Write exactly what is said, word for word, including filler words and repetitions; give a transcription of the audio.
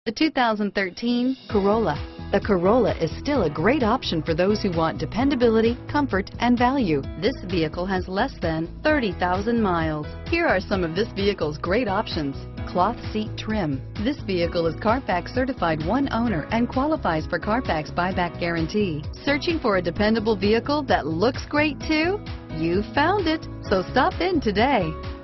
The two thousand thirteen Corolla. The Corolla is still a great option for those who want dependability, comfort, and value. This vehicle has less than thirty thousand miles. Here are some of this vehicle's great options. Cloth seat trim. This vehicle is Carfax certified one owner and qualifies for Carfax buyback guarantee. Searching for a dependable vehicle that looks great too? You found it, so stop in today.